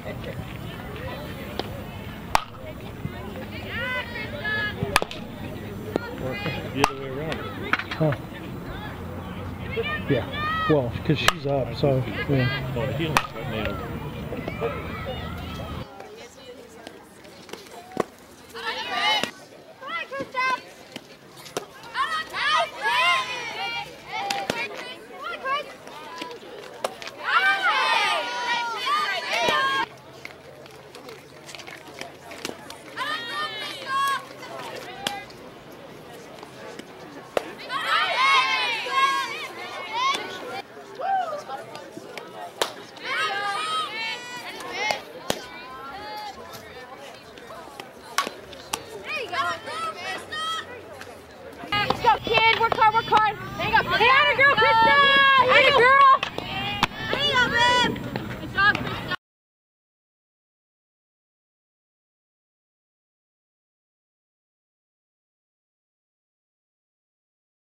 The other way around. Huh. Yeah. Well, because she's up, so yeah. Oh, the healing right now. Let's go, kid. Work hard, work hard. There you go.